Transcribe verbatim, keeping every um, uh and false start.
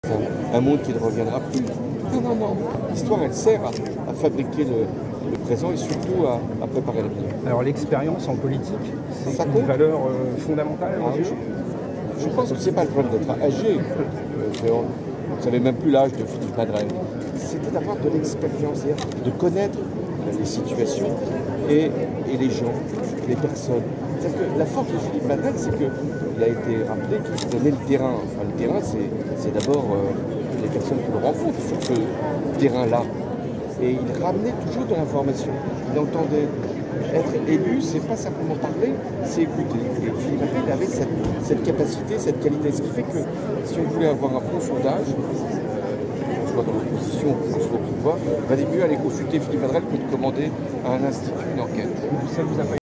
Un monde qui ne reviendra plus. Non, non, non. L'histoire, elle sert à, à fabriquer le, le présent et surtout à, à préparer l'avenir. Alors l'expérience en politique, c'est une compte valeur euh, fondamentale ah, aux yeux. Je, je pense que ce n'est pas le problème d'être âgé. Euh, on ne savait même plus l'âge de Philippe Madrelle. C'était d'avoir de l'expérience, de connaître les situations et, et les gens, les personnes. Que la force de Philippe Madrelle, c'est qu'il a été rappelé qu'il donnait le terrain. Enfin, le terrain, c'est d'abord euh, les personnes que l'on rencontre sur ce terrain-là. Et il ramenait toujours de l'information. Il entendait être élu, c'est pas simplement parler, c'est écouter. Et Philippe Madrelle avait cette, cette capacité, cette qualité. Ce qui fait que si on voulait avoir un bon sondage, qu'on soit dans l'opposition ou qu'on soit au pouvoir, il valait mieux aller consulter Philippe Madrelle que de commander à un institut une enquête. Ça vous a pas